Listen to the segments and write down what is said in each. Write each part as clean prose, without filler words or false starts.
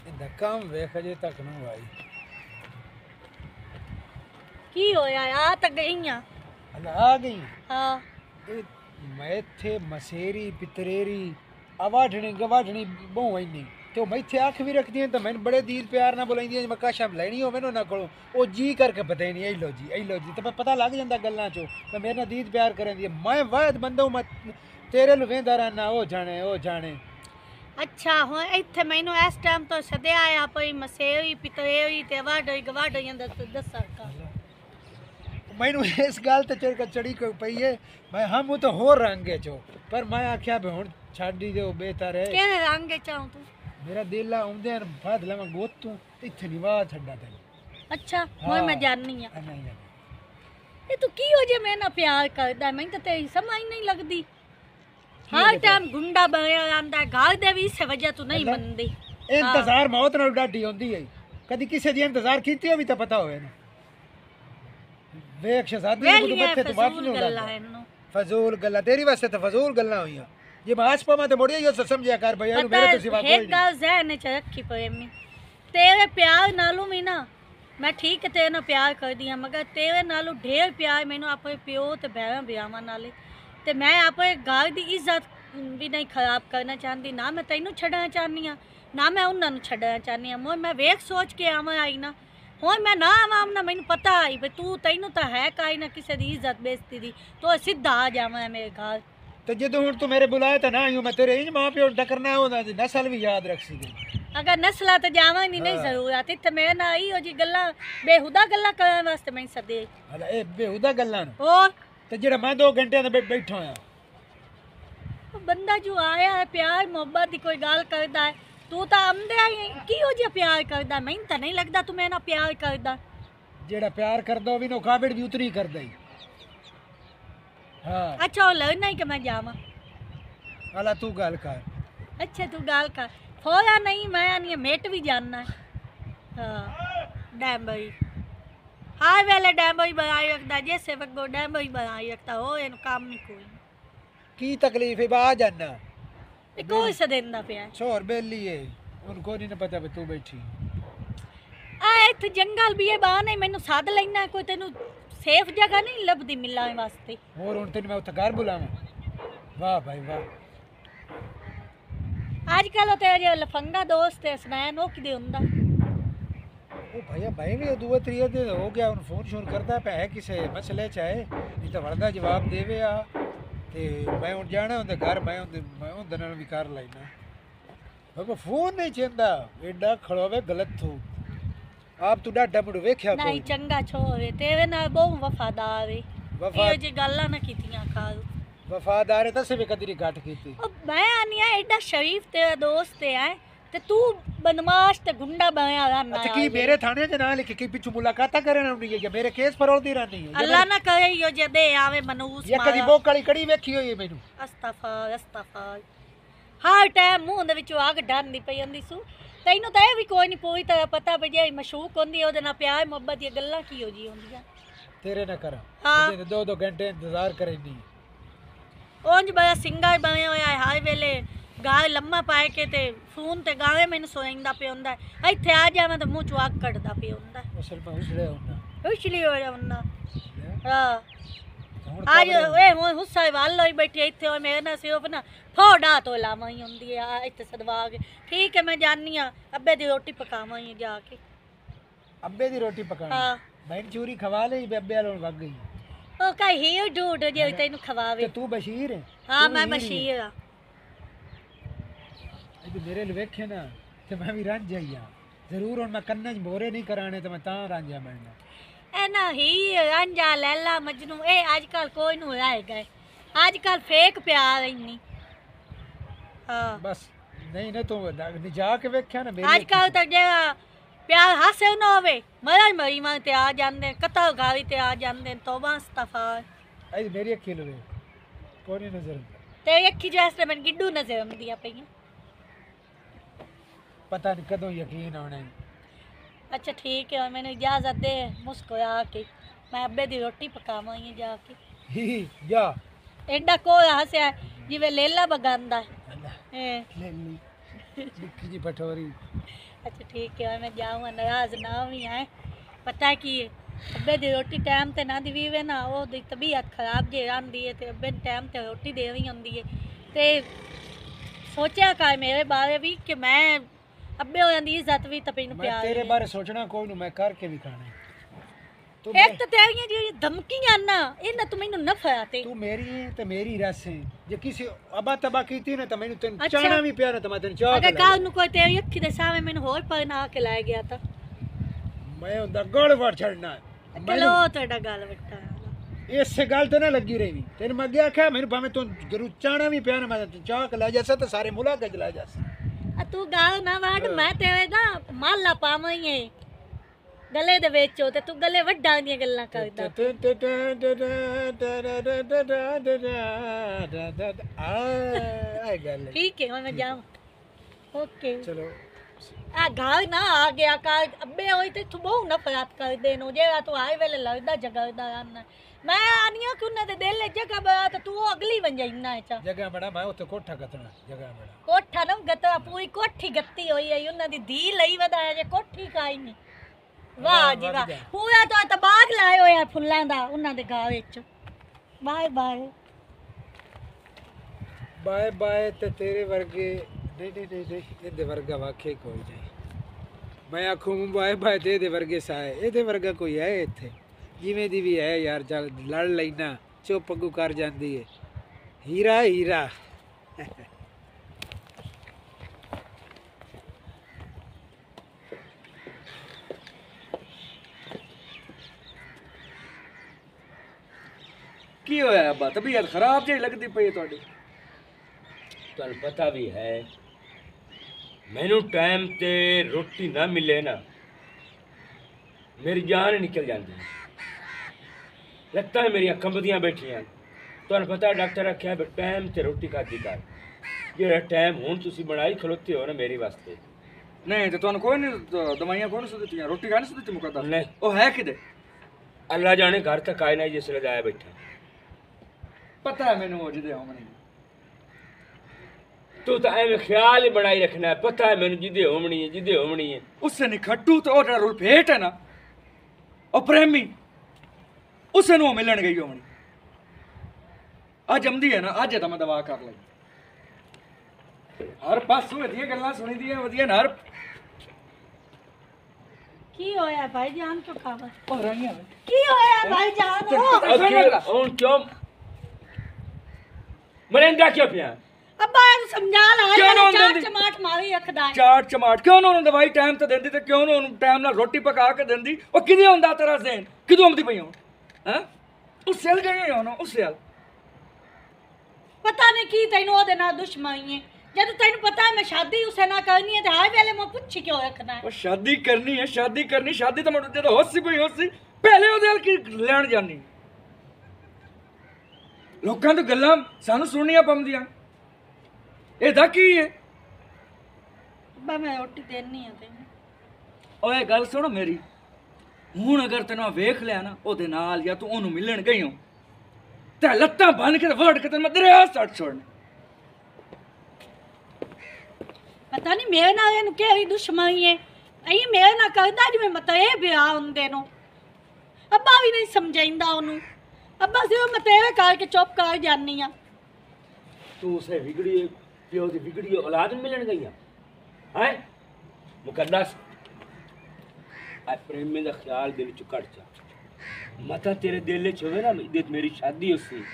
इंदा काम वेख अजे तक नहीं आई। की होया आ त गईयां। अल्लाह आ गई। हाँ ए मैं थे मसेरी पितरेरी अवाढ़नी गवाढ़नी बहु आई तो मैं थे अख भी रखदी तो मैंने बड़े दीद प्यार ना बुलाईंदी मैं काशा लैनी होवे ना ना कोलो ओ जी करके पता ही नहीं आई लो जी तो पता लग जांदा गल्लां चो मैं मेरे नाल दीद प्यार करदी मैं वाद बंदा मैं तेरे नु वेंदा रहना ओ जाने अच्छा हुन इत्थे मैनू इस टाइम तो सदे आया पई मसेरी पितरेरी ते वाडई गवाडई दस का मैनू इस गल ते चढ़ी कोई पई है मैं हम तो हो रंगे चो पर मैं आख्या भी हुन छाड़ी दे बेहतर है केड़े रंग चाहूं तू मेरा दिल आउंदे बाद लवा गोत तू इत्थे नहीं वाह छड्डा ते अच्छा हुन मैं जाननी आ नहीं ये तू की हो जे मैं ना प्यार करदा मैं तो तेरी समझ नहीं लगदी हर टाइम गुंडा बनया आंदा घर दे भी इस वजह तू नहीं मनदी इंतजार मौत नाल डाडी होंदी है कदी किसी दी इंतजार कीती हो भी तो पता होवे ना वेख शहजादी को बच्चे तो बात नहीं होता फजूल गल्ला तेरी वास्ते तो फजूल गल्ला हुईया ये बास पमा ते मोड़िया यो समझया कर भैया मेरे तो सिवा कोई नहीं एक गल जहन च रखी पे मैं तेरे प्यार नालों भी ना मैं ठीक है तेरे नाल प्यार कर दिया मगर तेरे नालों ढेर प्यार मैनू अपने प्यो ते बहन ब्यावां नाल ते मैं अपने घर दी इज्जत भी नहीं खराब करना चाहती ना मैं तैनू छड्डना चाहनी आ ना मैं उन्हां नू छड्डना चाहनी आ मैं वेख सोच के आवां आई ना हुन मैं ना आवां ना मैनू पता आई भाई तू तैनू तो है काई ना किसी दी इज्जत बेइज्जती दी तो सीधा आ जावां मेरे घर तो जदों हुण तू मेरे बुलाए तो ना आईं मैं तेरे इंज मां प्यो टकरना होंदा नस्ल भी याद रख सी अगर नस्ला तो जावां नहीं जरूरत इत्थे मेरे नाल इहो जी गल्लां बेहुदा गल्लां करन वास्ते मैं सदे हला ए बेहुदा गल्लां और ते जेड़ा मैं 2 घंटे दा बैठा होया बंदा जो आया है प्यार मोहब्बत दी कोई गल करदा है तू तो आंदे की हो जी प्यार करदा मैं तो नहीं लगदा तू मेरे नाल प्यार करदा जेड़ा प्यार करदा भी नो काबिड़ भी उतरी करदा ही हाँ अच्छा वो लड़ नहीं कि मैं जावां हला तू गल कर अच्छा तू गल कर होया नहीं मैं आनी मेट भी जानना है हाँ डैम्बरी हर वेले डैम्बरी बनाई रखता जैसे वगो डैम्बरी बनाई रखता हो इन काम नहीं कोई की तकलीफ है बा जाना कोई सा देंदा पिया छोर बेली है उनको नहीं पता भी तू बैठी आ इत्थे जंगल भी है बा नहीं मैनू साध लेना कोई तेनू सेफ जगह नहीं लभदी मिलने वास्ते और हुन तेन मैं उत्थे घर बुलावां वाह भाई वाह आजकल तेरे लफंगा दोस्त है सुनैन वो किदे हुंदा ओ भैया भाई भी दूए त्रिये दिन हो गया उन फोन शोन करदा पे है किसे मसले चाहे नहीं तो वरदा जवाब देवे आ ते मैं हुन जाना उनदे घर मैं उनदे नाल भी कर लेना बाबा फोन नहीं चंदा एडा खड़ोवे गलत थू आप तू डाडा मुड़ वेख्या नहीं चंगा छोरे तेरे नाल बहुत वफादार है ये जी गल्ला ना कीतियां खाल वफादार है तसे भी कदरी घट कीती ओ मैं आनिया एडा शरीफ तेरा दोस्त है ते तू बदमाश ते गुंडा बनया रहना अच्छा की मेरे थाने च ना लिख के पिछु मुलाकात करना नहीं है मेरे केस फरोलदी रहनी है अल्लाह ना करे यो जे दे आवे मनूस ये कदी बोकड़ी कड़ी वेखी होई मेनू अस्तफर हर टाइम मुंह दे विचों आग डरदी पई आंदी सु तैनू तो यह भी कोई नहीं पूरी तरह पता भी जे मशूक होंदी ओदे नाल प्यार मोहब्बत दी गल्लां की हो जी होंदियां तेरे ना कर हाँ 2 घंटे इंतजार करेनी ओंज बड़ा सिंगर बने होया है हर वेले गाल लम्मा पाए के ते फोन ते गावे मैनू सोइंदा पे हुंदा इत्थे आ जावां ते मुंह चों आग कढदा पे हुंदा असल में उसले होना उसली हो जावना हां आज ए हुन हुस्सा वाल होई बैठी इत्थे और मेरे ना सिर्फ ना फोड़ा तो लावां ही हुंदी है इत्थे सदवा के ठीक है मैं जानी आ अब्बे दी रोटी पकावां ही जाके अब्बे दी रोटी पकानी हां मैं चूरी खवा ले अब्बे वालों भाग गई ओ का हीर ढूंढ जे तैनू खवावे तू बशीर है हां मैं बशीर हां ये मेरे लिए वेखे ना ते मैं भी रंज जाइया जरूर हुन मैं कन्ने बोरे नहीं कराने ते मैं ता रंजा मैंने ए ना ही रंजा लैला मजनू ए आजकल कोई नु रह गए आजकल फेक प्यार इन्नी हां बस नहीं ना तू जाके वेख्या ना मेरे आजकल तक जे प्यार हासे ना होवे मरी मां ते आ जांदे कतल गाली ते आ जांदे तौबा इस्तफार आई मेरी अखी लवे कोई नजर तेरी अखी जैसे मैं गिड्डू नजर आंदियां पईयां पता नहीं कदों यकीन होना अच्छा ठीक है मैंने इजाजत दे मुस्कुरा के मैं अब्बे दी रोटी पकावां ही जाके जा एडा को हंसया जिवे लेला बगांदा है लेली निक्की जी पटोरी। अच्छा ठीक है, मैं जाऊँ नाराज ना भी है। पता है कि अब्बे दी रोटी टाइम ते ना दी वे ना, वो दी तबीयत खराब जे आंदी है ते अब्बे टाइम ते रोटी देनी होंदी है। ते सोचा कर मेरे बारे भी कि मैं अब्बे हो जाती इज्जत भी ते मैनू मैं प्यार तेरे भी। बारे सोचना कोई नू, मैं करके भी खाना। तू एक तो तेरियां जी धमकियां ना, इन्ना तू मैनू नफा आते। तू मेरी है ते मेरी रस है। जे किसी अबा तबा कीती ना तो मैनू तेन अच्छा। चाहना भी प्यार तो मैं तेन चाह अगर कल नू कोई तेरी अखी दे सामने मैनू होर पर ना के लै गया तो मैं उंदा गल वड़ छड़ना। चलो तेरा गल वट्टा इस गल ते ना लगी रही। तेन मैं अगे आख्या मैनू भाਵੇਂ तू जरूर चाहना भी प्यार मैं तेन चाह के लै जासा ते सारे मुला के लै जासा। तू गल ना वड़, मैं तेरे ना माला पावां ही गले दे विच ते तू गले वड्डां दी गल्लां करदा। आ गल ठीक है मैं जाऊं। ओके चलो आ घर ना आ गया कर अब्बे होई ते तू बहुत नफरत कर देनो जेड़ा तू आए वेले लड़दा झगड़दा रहना। मैं आनिया कि उन्हें दे दिल जगह बड़ा तो तू अगली बन जाइना है चा जगह बड़ा मैं उत्ते कोठा कतना जगह बड़ा कोठा ना गत्ता पूरी कोठी गत्ती होई है उन्हें दी धी लई वदाया जे कोठी काई नहीं। वाह जी वाह, पूरा तो तबाग लाए होया फुल्लां दा उन्हां दे गांव विच। बाय बाय बाय बाय ते तेरे वर्गे नहीं इहदे वर्गा वाकई कोई नहीं। मैं आखूं बाय बाय ते इहदे वर्गे साए इहदे वर्गा कोई है इत्थे जिवें दी भी है यार। चल लड़ लेना चुप अगू कर जांदी है हीरा हीरा। की होया अब्बा तबीयत खराब जी लगती पई तुहाडी? तुहानू पता भी है मैनू टाइम ते रोटी ना मिले ना मेरी जान निकल जाती है, लत्तां मेरियां कंबदियां बैठियां। तुहानू पता डॉक्टर आख्या भी टाइम ते रोटी खादी कर, जेड़ा टाइम हुण तुसी बनाई खलोते हो ना मेरे वास्ते। नहीं तो तुहानू कोई नहीं दवाइयां कोई नहीं सुदियां रोटी काहे नहीं सुदी मुकद्दर? नहीं ओ है किदे? अल्लाह जाने घर तक आए ना जिसले जाया बैठा। पता है मैनू जिदे होमनी तू तो एवं ख्याल ही बनाई रखना है, पता है मैनू जिदे होमनी है जिदे होमनी है। उससे नहीं खट्टू तो ओ रुल भेट है ना ओ प्रेमी उसे नु मिलन गई होमनी अज आमदी है ना अज तो मैं दवा कर लई। हर पासों वधिया गल्लां सुनी दियां वधिया ना हर की होया भाईजान क्यों खावा? ओ रहियां की होया भाईजान? हुण क्यों मरेंदा क्यों पिया? अब्बा ਇਹਨੂੰ ਸਮਝਾ ਲਾ क्यों ना ਚਾਟ ਹੁੰਦੀ? ਚਮਾਟ ਮਾਰੀ ਰੱਖਦਾ ਹੈ। चाट चमाट क्यों ना उन्होंने दवाई टाइम तो देंदी ते क्यों ना उन्होंने टाइम नाल रोटी पका के देंदी ओ किदे हुंदा तेरा ज़हन किदों आमदी पई हुण हैं उस सेल गई हो ना उस सेल ਪਤਾ ਨਹੀਂ ਕੀ ਤੈਨੂੰ ਉਹਦੇ ਨਾਲ ਦੁਸ਼ਮਣੀ ਹੈ जब तेन पता है मैं शादी उसे ना करनी है तो हर वेले मैं पूछ क्यों रखना है? ਉਹ शादी करनी है शादी तो मैं ਜਦੋਂ ਹੋਸੀ ਪਈ ਹੋਸੀ ਪਹਿਲੇ ਉਹਦੇ ਨਾਲ ਕੀ ਲੈਣ ਜਾਨੀ ਲੋਕਾਂ ਤੋਂ ਗੱਲਾਂ ਸਾਨੂੰ ਸੁਣਨੀਆਂ ਪਉਂਦੀਆਂ ਇਹਦਾ ਕੀ ਹੈ? बा मैं रोटी देनी है तेन ਓਏ ਗੱਲ ਸੁਣ ਮੇਰੀ ਹੁਣ ਅਗਰ ਤੈਨੂੰ ਵੇਖ ਲਿਆ ਨਾ ਉਹਦੇ ਨਾਲ ਜਾਂ ਤੂੰ ਉਹਨੂੰ ਮਿਲਣ ਗਈ ਹੋ ਤੇ ਲੱਤਾਂ ਬੰਨ ਕੇ ਵੜ ਕੇ ਤੈਨੂੰ ਮੈਂ ਦਰਿਆ ਸੱਟ ਛੋੜਨਾ। पता नहीं मेरे नाल इहनूं केहड़ी दुश्मनी है अई मेरे नाल करदा जिवें मतलब ये ब्याह हुंदे नो। अब्बा भी नहीं समझाइंदा ओनू अब्बा सिर्फ मैं तेरे करके चुप कर जानी आ। तू उसे बिगड़ी प्यो दी बिगड़ी औलाद मिलन गई है मुकद्दस आ प्रेमी दा ख्याल दिल च कट जा मता तेरे दिल च होवे ना मेरी शादी उसी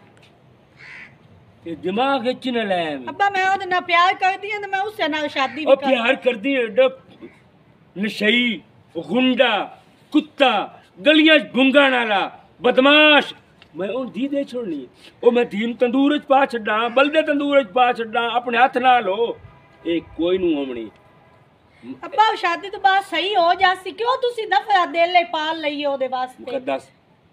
ते दिमाग विच न ले अब्बा मैं ओदे नाल प्यार करदी हां ते मैं उससे नाल शादी ओ भी कर प्यार करदी है डब नशई गुंडा कुत्ता गलियां च भुंगा नाला बदमाश मैं उन दी दे छोड़नी ओ मैं धीम तंदूर च पा छड्डा बलदे तंदूर च पा छड्डा अपने हाथ नाल हो ए कोई नू होमणी। अब्बा शादी तो बात सही हो जासी क्यों तुसी नफरत दिल ले पाल लई ओदे वास्ते? मुकद्दस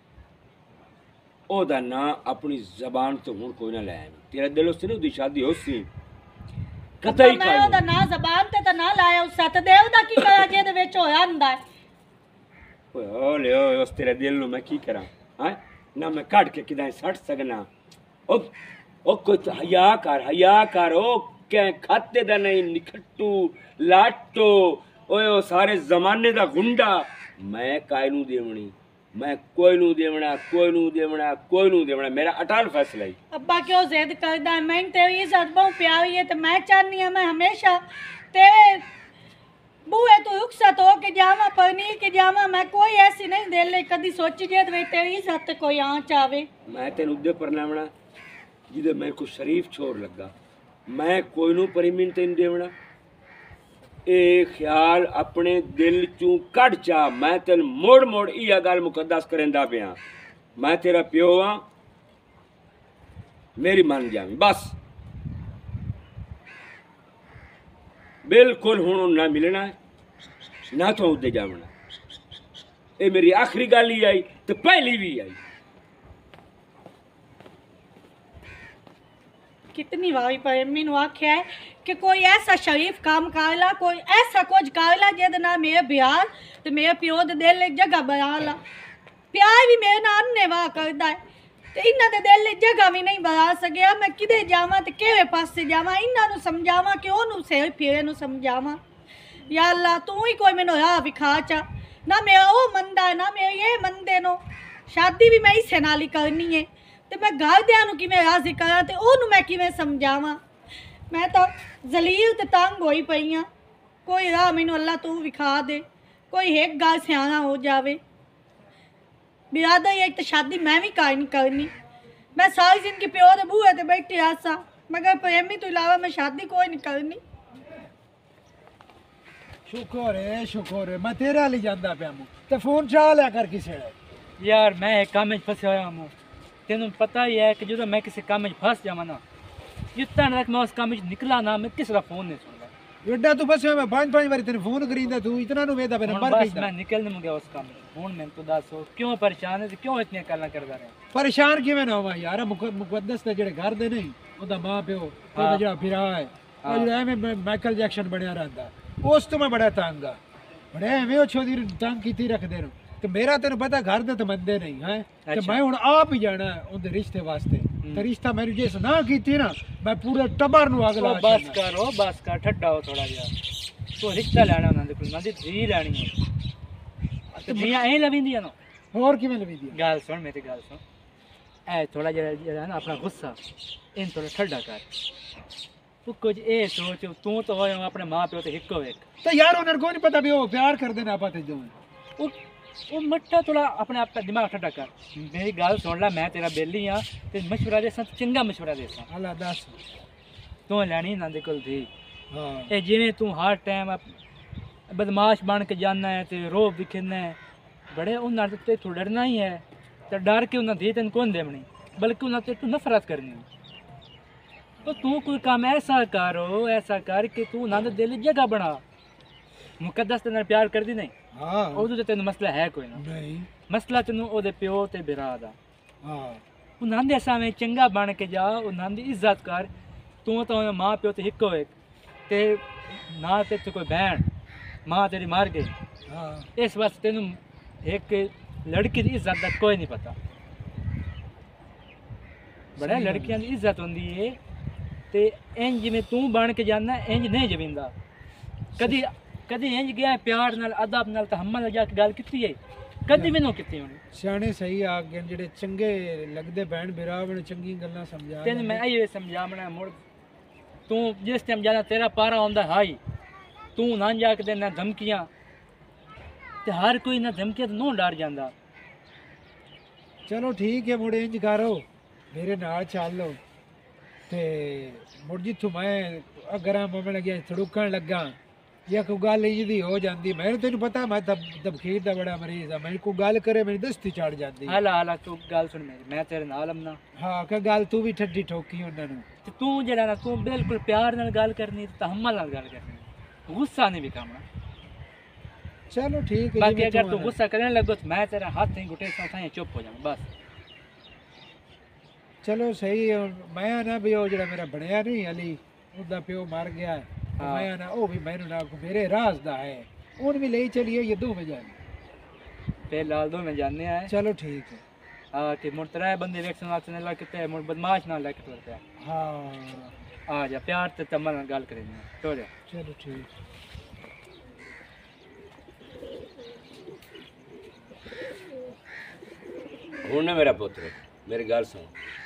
ओदा ना अपनी जबान तो हुण कोई ना ले तेरा दिल उससे नहीं शादी होसी कतई मैं ओदा ना जबान ते ना लाया उस सत देव दा की करा जे दे विच होया हुंदा है। ओए ले उस तेरे दिल नु मैं की करा हैं ना मैं काट के किदा सट सकना ओ कोई हया कर ओ कै खाते दा नहीं निखट्टू लाटो ओए ओ सारे जमाने दा गुंडा मैं काई नू देवनी मैं कोई नू देवना कोई नू देवना कोई नू देवना मेरा अटल फैसला ही अब्बा क्यों जिद करदा है? मैं तेरी इज्जत बहुत प्यारी है तो मैं चाहनी है मैं हमेशा तेरे बूहे तो रुखसत हो के जावा परनी के जावा मैं कोई ऐसी नहीं दे ले कदी सोची जे वे तेरी इज्जत कोई आँच आवे मैं तेन उदे परनावना जिदे मेरे को शरीफ छोर लगा मैं कोई नू परिमीन तेन देवना ए ख्याल अपने दिल चू कढ़ चा मैं तेन मोड़ मोड़ इया गल मुकद्दस करेंदा पिया मैं तेरा प्यो हाँ मेरी मान जावी बस बिल्कुल हुण ना मिलना है ना तो उदे जावना ये मेरी आखिरी गल ही आई तो पहली भी आई कितनी बारी पर मैनू आख्या है कि कोई ऐसा शरीफ काम कर ला कोई ऐसा कुछ कर ला जिहदे नाल मेरे ब्याह ते मेरे प्यो दे दिल इच जगह बना ला प्यार भी मेरे नाल अन्नेवाह करदा है ते इन्हां दे दिल इच जगह भी नहीं बना सकिया मैं किधे जावां ते किहड़े पासे जावां इन्हां नूं समझावां कि ओनू सिर फेरे नूं समझावां या अल्लाह तू ही कोई मैनू राह विखा चा ना मेरा वो मनदा है ना मेरे ये मनदे नो शादी भी मैं इसे नाल ही करनी है ते मैं घरदियां नूं किवें राज़ी करां ते ओनू मैं किवें समझावां मैं तो जलील ते तंग होई पई हाँ कोई राह मैनू अल्लाह तू विखा दे कोई एक गल सियाना हो जावे बिरादर एक तो शादी मैं भी नहीं करनी मैं सारी जिंदगी प्यो दे बूहे ते बैठी आसा मगर प्रेमी तो इलावा मैं शादी कोई नहीं करनी शुक्र है मैं तेरे हाल ही जांदा पिया मूं ते फोन चा लिया कर किसे यार मैं एक काम में फंसा होया हूँ तेन पता ही है कि जो मैं किसी काम में फंस जावा ना जितना तक मैं उस काम में निकला ना मैं किसी का फोन नहीं सुनता एड्डा तू फसे मैं 5-5 बार तेरे फोन करींदा तू इतना नु वेदा पे हुण नंबर बस कईंदा मैं निकल नहीं गया उस काम में हूँ मैं तो दसो क्यों परेशान है क्यों इतनी गल्लां करदा रहे परेशान किवें ना होवा यार मुकद्दस ते जेड़े घर दे नहीं ओदा मां प्यो ओदा जेड़ा फिरा है ओ जेड़ा एवें माइकल जैक्सन बनया रहंदा उस तो मैं बड़ा तंग आ बड़े एवें ओ छोदी तंग कीती रखदे नु ते मेरा तेन पता घर दे तो मंदे नहीं है ते मैं हुण आप ही जाना उनदे रिश्ते वास्ते ते रिश्ता मेरी जिस ना कीती ना मैं पूरे टब्बर नु अगला बस कर ठड्डा हो थोड़ा जिहा तो रिश्ता लैना उन्हां दे कोल उन्हां दी धी लैनी है ते धीयां ऐ लविंदियां ना और किवें लवींदी गल सुन मेरी गल सुन ऐ थोड़ा जेड़ा ना अपना गुस्सा इन थोड़ा ठंडा कर तू कुछ ए सोच तू तो होए अपने मां प्यो ते हिक्को एक तो यार उन्हें को नहीं पता भी वो प्यार कर देना आपा ते जो वो मट्टा थोड़ा अपने आप का दिमाग ठंडा कर मेरी गल सुन ला मैं तेरा बेली हाँ ते मशवरा दे चंगा मशवरा दे अल्लाह दस तू लैनी ना दे कोल थी हां ए जिवें तू हर टाइम बदमाश बन के जाना है ते रोब दिखना है बड़े उन्हां ते तू डरना ही है तो डर के उन्हें धी तेन कौन देवनी बल्कि उन्हें तू नफरत करनी तो तू कोई काम ऐसा कर कि तू उन्हें दिल जगह बना मुकद्दस तेरे प्यार कर दी नहीं हां उदो तेन मसला है कोई ना नहीं मसला तेन ओदे प्यो ते बिरा दा हां उन्हें दे सामने चंगा बन के जा उन्हें दी इज्जत कर तू तो मां प्यो ते हिक्को एक ते ना ते कोई बहन मां तेरी मार गई हां इस वास्ते तेन एक लड़की की इज्जत का कोई नहीं पता बड़ा लड़कियां की इज्जत होंदी है ते इंज जिवें तू बन के जाना इंज नहीं जमींदा कदी कदी इंज गया प्यार नाल अदब नाल तहम्मुल नाल जाके गल कीती है कदी भी नहीं कीती होनी सियाने सही आ गए जेड़े चंगे लगदे बहन बिरावण चंगी गल्लां समझा तेन मैं ये समझावना मुड़ तू जिस टाइम जाना तेरा पारा आंदा हाई तू ना जाके देना धमकियां ते हर कोई ना धमकियां तो नूं डर जांदा चलो ठीक है मुड़े इंज करो मेरे नाल चल लो ते मुड़ जिथों मैं अगर मैं लग्या थड़ुकण लगा या कोई गल इंज दी हो जाती मैं तेन पता मैं दबखीर दा बड़ा मरीज आ मैं कोई गल करे मेरी दस्ती चढ़ जाती हाला तू गल सुन मेरी मैं तेरे नाल amna हाँ क्या गल तू भी ठड्डी ठोकी उन्हां नूं ते तू जेड़ा ना तू बिल्कुल प्यार नाल गल करनी ते तहम्मुल नाल गल करनी गुस्सा नहीं दिखाना चलो ठीक है बाकी अगर तू गुस्सा करने लगो तो मैं तेरा हाथ नहीं घुटे साथ चुप हो जाऊँ बस चलो सही है मैं ना भी वो जरा मेरा बनया नहीं अली उसका प्यो मर गया है तो मैं ना वो भी मैनू ना मेरे राज दा है उन भी ले चलिए ये दो में जाने फिर लाल दो में जाने आए चलो ठीक है हाँ कि मुड़ त्रै बंदे वेख सुना सुने ला किते मुड़ बदमाश ना लेके तुरते हाँ आ जा प्यार ते तम्मा नाल गल करेंगे तो जा चलो ठीक हूँ ना मेरा पुत्र मेरी गल सुन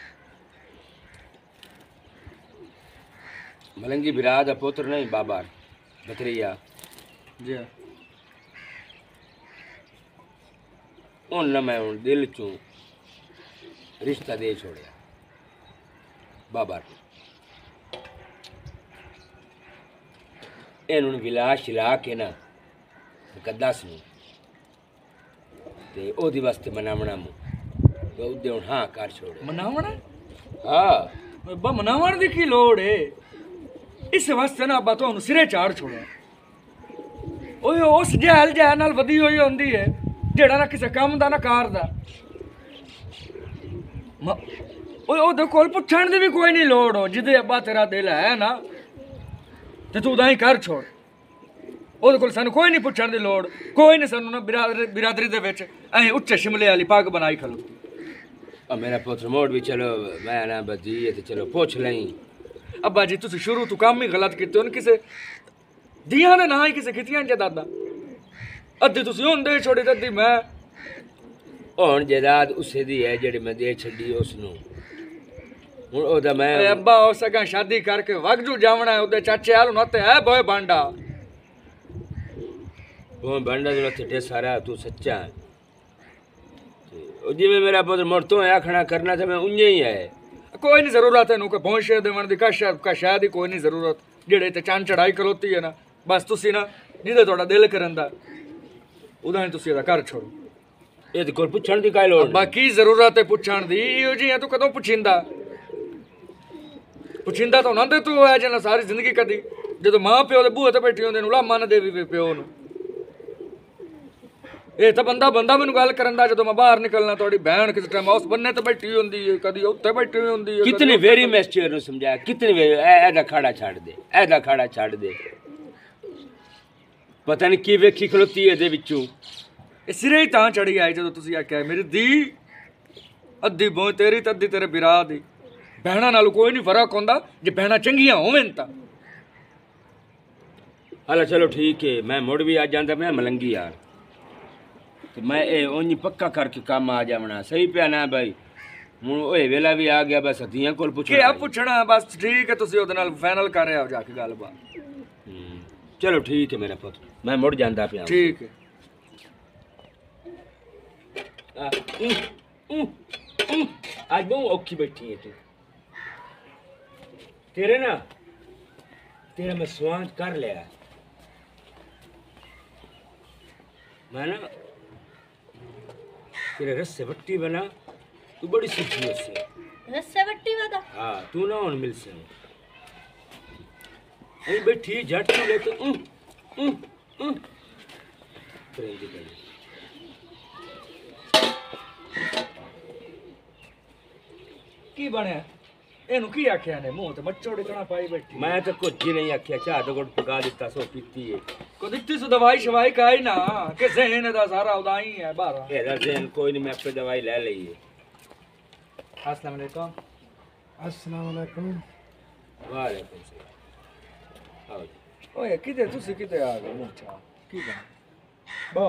मलंगी बिरा दा पुत्र नहीं बाबा बतरिया जी हूँ ना मैं हूँ दिल चूं रिश्ता दे छोड़िया बाबा इन्होंने विला शिला के ना मुकद्दस नूं ते ओदी वास्ते मनावना मु तो उदे हुण हाँ कर छोड़े मनावण हाँ बा मनावण दी की लोड़ है इस वास्ते ना अब्बा तुहानू सिरे चाड़ छोड़िया ओए उस जहल जहल नाल वधी होई होंदी है जेड़ा ना किसे काम दा ना कार दा ओए ओदे कोल पुछण दी भी कोई नहीं लोड़ हो जिदे अब्बा तेरा दिल है ना ते तू उदा ही कर छोड़ ओदे कोल सानू कोई नहीं पुछण दी लोड़ कोई नहीं सानू ना बिरादरी दे विच ऐ उच्चे शिमले वाली पग बनाई खलोती और मेरा पुत्र मोड़ भी चलो मैं ना बदी है तो चलो पूछ लई अब्बा जी तुसी शुरू तो काम ही गलत कीते उन किसे दियां ने ना ही किसे खितियां च दादा अद्धी तुसी होंदे छोड़ी ते अद्धी मैं हुण जायदाद उसे दी है जेड़ी मैं दे छड्डी उसनू हुण ओदा मैं अरे अब्बा हो सका शादी करके वगजू जावना है ओदे चाचे हाल नते है बोए बांडा वो बंडा जो ते सारा तू सच्चा है जिवें मेरा पुत्र मुड़ तो आखना करना तो मैं उंजे ही है कोई नहीं जरूरत है नु के भौंशे देवन दी का शादी कोई नहीं जरूरत जेड़े ते चांद चढ़ाई खलोती है ना बस तुसी ना जिदे थोड़ा दिल करन दा उदा ही तुसी दा कर छोड़ो ये तो कोई पुछण दी काई लोड़ बाकी जरूरत है पुछण दी इहो जी है तू कदों पुछिंदा पुछिंदा तो नंदे तू है जना सारी जिंदगी कदी जदों मां प्यो दे बूहे ते बैठी होंदे नु ला मन दे भी प्यो नु ये तो बंदा बंदा मैनू गल करन दा जदों मैं बाहर निकलना थोड़ी बहन किस टाइम उस बन्ने ते बैठी होंदी है कदी उत्ते बैठी होंदी है कितनी वेरी मैस्टर नु समझाया कितनी वेरी एदा खाड़ा छाड़ दे एदा खाड़ा छाड़ दे पता नहीं की वेखी खलोती है दे विचों ये सिरे ही तां चढ़ी आई जदों तुसी आख्या मेरी धी अद्धी बों तेरी ते अद्धी तेरे बिरा दी बहना नाल कोई नहीं फर्क होंदा जे बहना चंगियां होवें तां हलो चलो ठीक है मैं मुड़ भी आ जांदा मैं मलंगी यार तो मैं ए ओनी पक्का करके काम आ जावना सही पे ना भाई हूँ ओए वेला भी आ गया बस हथियां कोल पुछ क्या पुछना बस ठीक है तुसी ओदे नाल फाइनल कर रहे हो जाके गलबात चलो ठीक है मेरा पुत्र मैं मुड़ जांदा पिया ठीक है आज बहुत औखी बैठी है तू तेरे ना तेरा मैं स्वांग कर लिया मैं ना तेरे रस्से वट्टी बना तू बड़ी सीखी उससे रस्से वट्टी वादा हाँ तू ना उन मिल से अरे बैठी झट तू लेके प्रेम दी गली की बनया एनू की आख्या ने मुंह ते मच्छोड़े कणा पाई बैठी मैं तो कुछ ही नहीं आख्या चाह तो गुड़ पका दिता सो पीती है को दित्ती सु दवाई शवाई काई ना कि ज़हन दा सारा उदाई है बारा तेरा ज़हन कोई नहीं मैं पे दवाई ले ली है अस्सलाम वालेकुम अस्सलाम वालेकुम वालेकुम सलाम आओ ओए किते तुसी किते आ गए मुंह छा की बन बो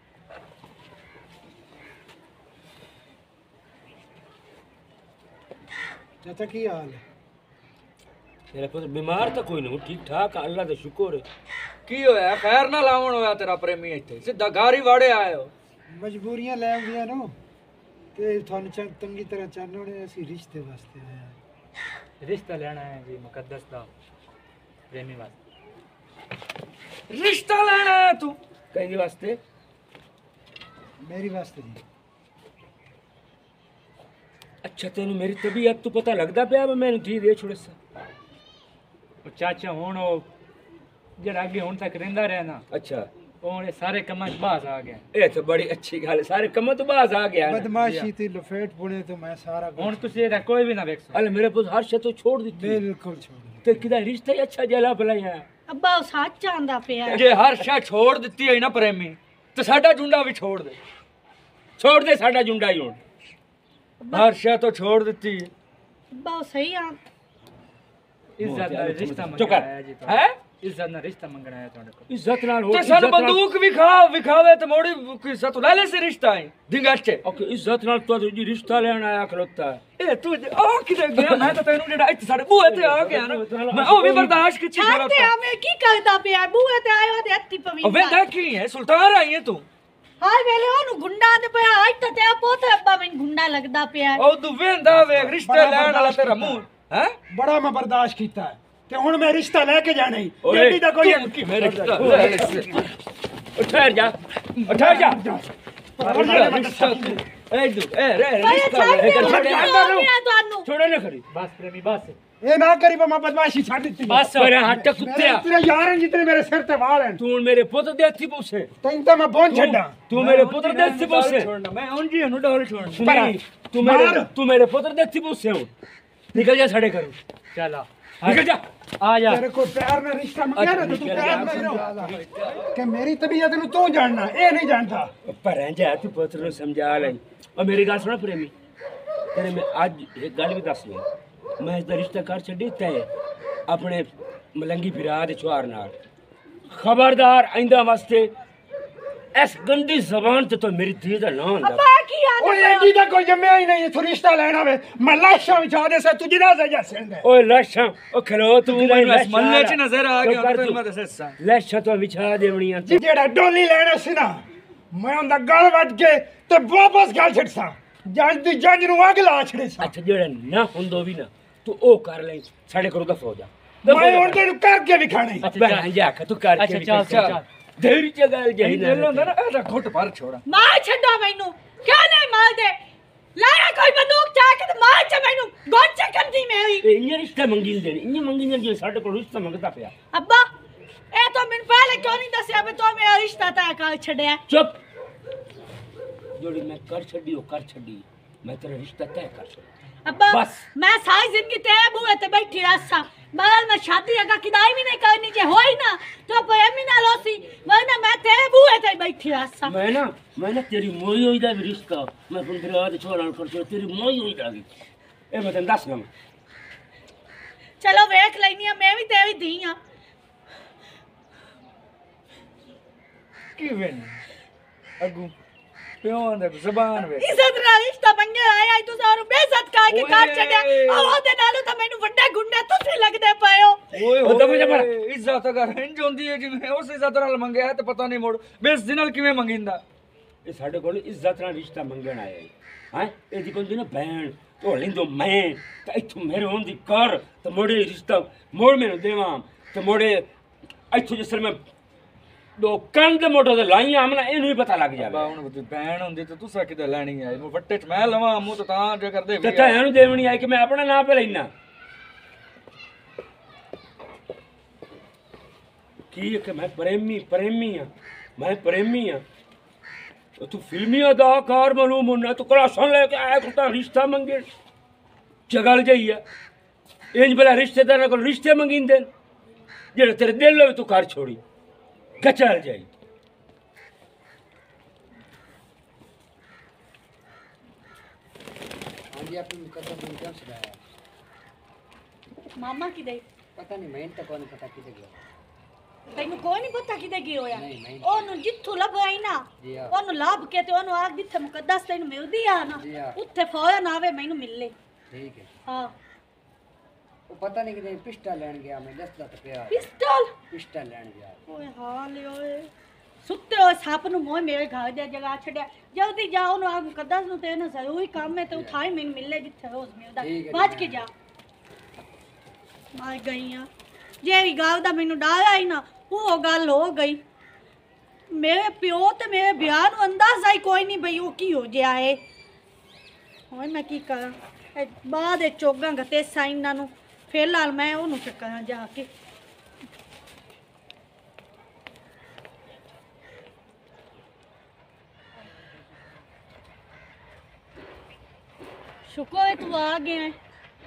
चाचा की हाल है तेरा पुत्र बीमार तो कोई नहीं ठीक ठाक अल्लाह का शुक्र है की होया खैर ना लावण होया तेरा प्रेमी इत्थे सीधा गारी वाड़े आए हो मजबूरियां ले आंदियां नो ते थानू तंगी तरह चाहने ਅਸੀਂ रिश्ते वास्ते आए हैं रिश्ता लेना है जी मुकद्दस दा प्रेमी वास्ते रिश्ता लेना है तू कहीं वास्ते मेरी वास्ते जी अच्छा तेन मेरी तबीयत तो पता लगता पाया मैं धी दे छोड़े सा चाचा हुण जेड़ा अगे हुण तक रहिंदा रहा ना अच्छा हुण सारे कमां च बाज आ गया ये तो बड़ी अच्छी गल है सारे कम तो बाज आ गया बदमाशी थी लफेट पुणे तो मैं सारा हुण तुसी एदा कोई भी ना वेख अल मेरे पुत्र हर शे तो छोड़ दी बिल्कुल छोड़ ते किदा रिश्ता ही अच्छा जला भला है अब्बा ਉਹ ਸੱਚ ਆਂਦਾ ਪਿਆ जे हर शे छोड़ दित्ती है ना प्रेमी तो साडा जुंडा भी छोड़ दे साडा जुंडा ही हुण हर शे तो छोड़ दित्ती है अब्बा ਉਹ ਸਹੀ ਆ ਇੱਜ਼ਤ ਨਾਲ ਰਿਸ਼ਤਾ ਚੁੱਪ ਕਰ। ਮੰਗਣਾ ਜੀ ਹੈ ਇੱਜ਼ਤ ਨਾਲ ਰਿਸ਼ਤਾ ਮੰਗਣਾ ਹੈ ਤੁਹਾਡੇ ਕੋਲ ਇੱਜ਼ਤ ਨਾਲ ਹੋ ਤੇ ਸਾਨੂੰ ਬੰਦੂਕ ਵਿਖਾਵੇ ਤੇ ਮੋੜੀ ਕਿਸਾ ਤੋਂ ਲੈ ਲੈ ਸੇ ਰਿਸ਼ਤਾ ਹੈ ਦਿੰਗਾਚੇ ਓਕੇ ਇੱਜ਼ਤ ਨਾਲ ਤੂੰ ਜੀ ਰਿਸ਼ਤਾ ਲੈਣ ਆਇਆ ਖਲੋਤਾ ਇਹ ਤੂੰ ਆ ਕਿਤੇ ਗਿਆ ਮੈਂ ਤਾਂ ਤੈਨੂੰ ਜਿਹੜਾ ਇੱਥੇ ਸਾਡੇ ਬੂਹੇ ਤੇ ਆ ਗਿਆ ਨਾ ਮੈਂ ਉਹ ਵੀ ਬਰਦਾਸ਼ਤ ਕੀਤੀ ਛੱਡ ਤੇ ਆ ਮੈਂ ਕੀ ਕਰਦਾ ਪਿਆ ਬੂਹੇ ਤੇ ਆਇਆ ਤੇ ਹੱਥੀ ਪਵੀ ਉਹ ਵੇਂਦਾ ਕੀ ਹੈ ਸੁਲਤਾਨ ਆਈ ਹੈ ਤੂੰ ਹਾਏ ਵੇਲੇ ਉਹਨੂੰ ਗੁੰਡਾ ਤੇ ਪਿਆ ਅੱਜ ਤਾਂ ਤੇ ਪੁੱਤ ਅੱਬਾ ਮੈਨੂੰ ਗੁੰਡਾ ਲੱਗਦਾ ਪਿਆ ਉਹ ਤੂੰ ਵੇਂਦਾ ਵੇਖ ਰਿਸ਼ਤੇ ਲੈਣ ਵਾਲਾ ਤੇਰਾ ਮੂੰਹ ਹੈ ਬੜਾ ਮੈਂ ਬਰਦਾਸ਼ਤ ਕੀਤਾ ਹੈ ਤੇ ਹੁਣ ਮੈਂ ਰਿਸ਼ਤਾ ਲੈ ਕੇ ਜਾਣਾ ਹੀ ਓਏ, ਐਡੀ ਦਾ ਕੋਈ ਕਿਵੇਂ ਰਿਸ਼ਤਾ ਲੈ ਲੈ ਸੇ ਠਹਿਰ ਜਾ ਠਹਿਰ ਜਾ ਇਹ ਦੂ ਇਹ ਰੇ ਭਾਈ ਰਿਸ਼ਤਾ ਛੱਡ ਲੈ ਦੇ ਕੇ ਤੁਹਾਨੂੰ ਛੋੜੇ ਨਾ ਖੜੀ ਬਸ ਪ੍ਰੇਮੀ ਬਸ ਇਹ ਨਾ ਕਰੀ ਮੈਂ ਬਦਮਾਸ਼ੀ ਛੱਡ ਦਿੱਤੀ ਬਸ ਮੇਰੇ ਹੱਟ ਕੁੱਤਿਆ ਤੇਰੇ ਯਾਰ ਹਨ ਜਿਤਨੇ ਮੇਰੇ ਸਿਰ ਤੇ ਵਾਲ ਹਨ ਤੂੰ ਹੁਣ ਮੇਰੇ ਪੁੱਤ ਦੇ ਹੱਥੀ ਪੂਸੇ ਤੈਨੂੰ ਤਾਂ ਮੈਂ ਪਹੁੰਚ ਛੱਡਾਂ ਤੂੰ ਮੇਰੇ ਪੁੱਤਰ ਦੇ ਹੱਥੀ ਪੂਸੇ ਛੋੜਨਾ ਮੈਂ ਉਂਝ ਹੀ ਉਹਨੂੰ ਡੋਲ ਛੋੜਨਾ ਨਹੀਂ ਤੂੰ ਮੇਰੇ ਪੁੱਤਰ ਦੇ ਹੱਥੀ ਪੂਸੇ ਹੋ ਨਿਕਲ ਜਾ ਸਾਡੇ ਘਰੋਂ ਚੱਲ ਆ ਨਿਕਲ ਜਾ ਆ ਜਾ ਤੇਰੇ ਕੋਲ ਪਿਆਰ ਨਾਲ ਰਿਸ਼ਤਾ ਮੰਗਿਆ ਨਾ ਤੇ ਤੂੰ ਪਿਆਰ ਨਾਲ ਕਿ ਮੇਰੀ ਤਬੀਅਤ ਨੂੰ ਤੂੰ ਜਾਣਨਾ ਇਹ ਨਹੀਂ ਜਾਣਦਾ ਪਰ ਜਾ ਤੂੰ ਪੁੱਤਰ ਨੂੰ ਸਮਝਾ ਲੈ ਔਰ ਮੇਰੀ ਗੱਲ ਸੁਣ ਪ੍ਰੇਮੀ ਤੇਰੇ ਮੈਂ ਅੱਜ ਇੱਕ ਗੱਲ ਵੀ ਦੱਸ ਲਿਆ ਮੈਂ ਇਸ ਦਾ ਰਿਸ਼ਤਾ ਕਰ ਛੱਡੀ ਤੈ ਆਪਣੇ ਮਲੰਗੀ ਫਿਰਾ ਦੇ ਛੁਆਰ ਨਾਲ ਖਬਰਦਾਰ ਆਇੰਦਾ ਵਾਸਤੇ ਇਸ ਗੰਦੀ ਜ਼ਬਾਨ ਤੇ ਤਾਂ ਮੇਰੀ ਧੀ ਦਾ ਨਾਂ ਹੁੰਦਾ ਅੱਬਾ ਕੀ ਓਏ ਆਂਦਾ ਐਡੀ ਦਾ ਕੋਈ ਜੰਮਿਆ ਹੀ ਨਹੀਂ ਤੂੰ ਰਿਸ਼ਤਾ ਲੈਣਾ ਵੇ ਮੈਂ ਲਾਸ਼ਾਂ ਵਿਛਾ ਦੇ ਸੇ ਤੂੰ ਜਨਾਜ਼ਾ ਜਾ ਸਿੰਦਾ ਓਏ ਲਾਸ਼ਾਂ ਉਹ ਖਲੋ ਤੂੰ ਮੈਨੂੰ ਇਸ ਮਹੱਲੇ 'ਚ ਨਜ਼ਰ ਆ ਗਿਆ ਤੈਨੂੰ ਮੈਂ ਦੱਸਾਂ ਲਾਸ਼ਾਂ ਤੋਂ ਵਿਛਾ ਦੇਵਣੀਆਂ ਜਿਹੜਾ ਡੋਲੀ ਲੈਣਾ ਸੀ ਨਾ ਮੈਂ ਉਹਦਾ ਗਲ ਵੱਢ ਕੇ ਤੇ ਵਾਪਸ ਗਲ ਛੱਡਸਾਂ ਜੱਜ ਦੀ ਜੱਜ ਨੂੰ ਅੱਗ ਲਾ ਛੜੇਸਾਂ ਅੱਛਾ ਜਿਹੜਾ ਨਾ ਹੁੰਦੋ ਵੀ ਨਾ ਤੂੰ ਉਹ ਕਰ ਲੈ ਸਾਡੇ ਕੋਲ ਦਫਾ ਹੋ ਜਾ ਮੈਂ ਹੁਣ ਤੈਨੂੰ ਕਰਕੇ ਵਿਖਾਣਾ ਈ। ਬਹਿ ਜਾ ਕੇ ਤੂੰ ਕਰਕੇ ਅੱਛਾ ਚੱਲ ਚੱਲ ਦੇਰੀ ਚ ਗੱਲ ਜਹੀ ਇਹ ਦਿਲ ਹੁੰਦਾ ਨਾ ਇਹਦਾ ਘੁੱਟ ਭਰ ਛੋੜਾ ਮਾਰ ਛੱਡੋ ਮੈਨੂੰ ਕਿਉਂ ਨਹੀਂ ਮਾਰਦੇ ਲਾਇਆ ਕੋਈ ਬੰਦੂਕ ਚਾ ਕੇ ਤੇ ਮਾਰ ਚ ਮੈਨੂੰ ਗੋਚ ਕੰਦੀ ਮੈਂ ਹੋਈ ਇੰਨੇ ਰਿਸ਼ਤਾ ਮੰਗੀ ਦੇਣ ਇੰਨੇ ਮੰਗੀ ਦੇਣ ਜੇ ਸਾਡੇ ਕੋਲ ਰਿਸ਼ਤਾ ਮੰਗਦਾ ਪਿਆ ਅੱਬਾ ਇਹ ਤਾਂ ਮੈਨੂੰ ਪਹਿਲੇ ਕਿਉਂ ਨਹੀਂ ਦੱਸਿਆ ਵੀ ਤੂੰ ਮੇਰਾ ਰਿਸ਼ਤਾ ਤੈਅ ਕਰ ਛੱਡਿਆ ਚੁੱਪ ਜਿਹੜੀ ਮੈਂ ਕਰ ਛੱਡੀ ਉਹ ਕਰ ਛੱਡੀ ਮੈਂ ਤੇਰਾ ਰਿਸ਼ਤਾ ਤੈਅ ਕਰ ਛੱਡੀ ਅੱਬਾ ਬਸ। ਮੈਂ ਸਾਰੀ ਜ਼ਿੰਦਗੀ ਤੇਰੇ ਬੂਹੇ ਤੇ ਬੈਠੀ ਰਸਾਂ ਮਗਰ ਮੈਂ ਸ਼ਾਦੀ ਅਗਾ ਕਿਦਾਈ ਵੀ ਨਹੀਂ ਕਰਨੀ ਜੇ ਹੋਈ ਨਾ ਤਾਂ ਪ੍ਰੇਮੀ ਨਾਲ ਹੋਸੀ ਵਰਨਾ ਮੈਂ ਤੇਰੇ ਬੂਹੇ ਤੇ ਬੈਠੀ ਰਸਾਂ ਮੈਂ ਨਾ ਤੇਰੀ ਮੋਈ ਹੋਈ ਦਾ ਵੀ ਰਿਸ਼ਤਾ ਮੈਂ ਬੰਦਰਾ ਦੇ ਛੋੜਾਂ ਕਰ ਤੇਰੀ ਮੋਈ ਹੋਈ ਦਾ ਵੀ ਇਹ ਮੈਂ ਤੈਨੂੰ ਦੱਸ ਗਾ ਚਲੋ ਵੇਖ ਲੈਨੀ ਆ ਮੈਂ ਵੀ ਤੇਰੀ ਧੀ ਆ ਕਿਵੇਂ ਅਗੂ ਪਿਓ ਦਾ ਜ਼ਬਾਨ ਵੇ ਇੱਜ਼ਤ ਨਾਲ ਰਿਸ਼ਤਾ ਮੰਗੇ ਆਇਆ ਤੂੰ ਸਾਰੂ ਬੇਇੱਜ਼ਤ ਕਰਕੇ ਕਾਟ ਛੱਡਿਆ ਉਹਦੇ ਨਾਲੋਂ ਤਾਂ ਮੈਨੂੰ ਵੱਡੇ ਗੁੰਡੇ ਤੁਸੀਂ ਲੱਗਦੇ ਪਏ ਹੋ ਓਏ ਉਹ ਦਫ਼ਾ ਜਾ ਪਰ। ਇੱਜ਼ਤ ਅਗਰ ਇੰਜ ਹੁੰਦੀ ਹੈ ਜਿਵੇਂ ਉਸ ਇੱਜ਼ਤ ਨਾਲ ਮੰਗਿਆ ਹੈ ਤੇ ਪਤਾ ਨਹੀਂ ਮੋੜ ਬੇਇੱਜ਼ਤੀ ਨਾਲ ਕਿਵੇਂ ਮੰਗਿੰਦਾ ਇਹ ਸਾਡੇ ਕੋਲ ਇੱਜ਼ਤ ਨਾਲ ਰਿਸ਼ਤਾ ਮੰਗਣ ਆਇਆ ਹੈ ਇਹਦੀ ਕੋਈ ਨਾ ਭੈਣ ਢੋਲ ਲਿੰਦੋ ਮੈਂ ਤਾਂ ਇੱਥੋਂ ਮੇਰੇ ਹੋਣ ਦੀ ਕਰ ਤੇ ਮੋੜੇ ਰਿਸ਼ਤਾ ਮੋੜ ਮੈਨੂੰ ਦੇਵਾਂ ਤੇ ਮੋੜੇ ਇੱਥੋਂ ਜਿਸ ਤਰ੍ਹਾਂ ਮੈਂ ਦੋ ਕੰਨ ਮੋਟੋ ਤੇ ਲਾਈਆਂ ਆਮਨਾ ਇਹਨੂੰ ਹੀ ਪਤਾ ਲੱਗ ਜਾਵੇ ਬਾ ਹੁਣ ਉਹਦੀ ਭੈਣ ਹੁੰਦੀ ਤੇ ਤੁਸੀਂ ਕਿਤੇ ਲੈਣੀ ਆਈ ਮੈਂ ਵੱਟੇ ਚ ਮੈਂ ਲਵਾਂ ਮੂੰਹ ਤਾਂ ਤਾਂ ਜੇ ਕਰਦੇ ਤੇ ਤਾਂ ਨੂੰ ਦੇਵਣੀ ਆਈ ਕਿ ਮੈਂ ਆਪਣਾ ਨਾਂ ਪੇ ਲੈਣਾ ਕੀ ਕਿ ਮੈਂ ਪ੍ਰੇਮੀ ਆ ਮੈਂ ਪ੍ਰੇਮੀ ਆ ਤੂੰ ਫਿਲਮੀ ਅਦਾਕਾਰ ਬਣੂ ਮੁੰਨਾ ਤੂੰ ਕਲਾਸਾਂ ਲੈ ਕੇ ਆਇਆ ਕੁੱਤਾ ਰਿਸ਼ਤਾ ਮੰਗੇ ਜਗਲ ਜਾਈ ਆ ਇੰਜ ਬਲਾ ਰਿਸ਼ਤੇਦਾਰਾਂ ਕੋਲ ਰਿਸ਼ਤੇ ਮੰਗਿੰਦੇ ਜਿਹੜੇ ਤੇਰੇ ਦਿਲ ਵਿੱਚ ਤੂੰ ਕਰ ਛੋੜੀ ਕਚਲ ਜਾਈ ਹਾਂਜੀ ਆਪਣੀ ਮੁਕੱਦਮ ਨੂੰ ਕਿਉਂ ਛਡਾਇਆ ਮਾਮਾ ਕਿਦੇ ਪਤਾ ਨਹੀਂ ਮੈਨੂੰ ਤਾਂ ਕੋਈ ਨਹੀਂ ਪਤਾ ਕਿਤੇ ਗਿਆ ਤੈਨੂੰ ਕੋਈ ਨਹੀਂ ਪਤਾ ਕਿਦੇ ਕੀ ਹੋਇਆ ਨਹੀਂ। ਉਹਨੂੰ ਜਿੱਥੋਂ ਲੱਭਾਈ ਨਾ ਜੀ ਹਾਂ। ਉਹਨੂੰ ਲੱਭ ਕੇ ਤੇ ਉਹਨੂੰ ਆਖ ਜਿੱਥੇ ਮੁਕੱਦਸ ਤੈਨੂੰ ਮਿਲਦੀ ਆ ਨਾ ਜੀ ਹਾਂ। ਉੱਥੇ ਫੌਰਨ ਆਵੇ ਮੈਨੂੰ ਮਿਲ ਲੈ ਠੀਕ ਹੈ ਹਾਂ ਉਹ ਪਤਾ ਨਹੀਂ ਕਿਤੇ ਪਿਸਟਲ ਲੈਣ ਗਿਆ ਮੈਂ ਦੱਸਦਾ ਤਾਂ ਪਿਆ ਪਿਸਟਲ ਪਿਸਟਲ ਲੈਣ ਗਿਆ ਓਏ ਹਾਲ ਓਏ ਸੁੱਤੇ ਹੋਏ ਸੱਪ ਨੂੰ ਮੋਹ ਮੇਰੇ ਘਰ ਦੇ ਜਗ੍ਹਾ ਛੱਡਿਆ ਜਲਦੀ ਜਾ ਉਹਨੂੰ ਆਖ ਮੁਕੱਦਸ ਨੂੰ ਤੇ ਨਾ ਜ਼ਰੂਰੀ ਕੰਮ ਹੈ ਤੇ ਉਠਾਈ ਮੈਨੂੰ ਮਿਲ ਲੈ ਜਿੱਥੇ ਰੋਜ਼ ਮਿਲਦਾ ਠੀਕ ਹੈ, ਭੱਜ ਕੇ ਜਾ ਮਾਰ ਗਈ ਆ ਜੇ ਵੀ ਗੱਲ ਦਾ ਮੈਨੂੰ ਡਰ ਆਈ ਨਾ ਉਹ ਗੱਲ ਹੋ ਗਈ ਮੇਰੇ ਪਿਓ ਤੇ ਮੇਰੇ ਵਿਆਹ ਨੂੰ ਅੰਦਾਜ਼ਾ ਹੀ ਕੋਈ ਨਹੀਂ ਬਈ ਉਹ ਕੀ ਹੋ ਗਿਆ ਏ ਹੁਣ ਮੈਂ ਕੀ ਕਰਾਂ ਇਹ ਬਾਅਦ ਵਿੱਚ ਚੋਗਾਂ ਗਤੇ ਸਾਈਨਾਂ ਨੂੰ ਫਿਲਹਾਲ ਮੈਂ ਉਹਨੂੰ ਚੱਕਰਾਂ ਜਾ ਕੇ ਸ਼ੁਕਰ ਹੈ ਤੂੰ ਆ ਗਿਆ ਹੈ।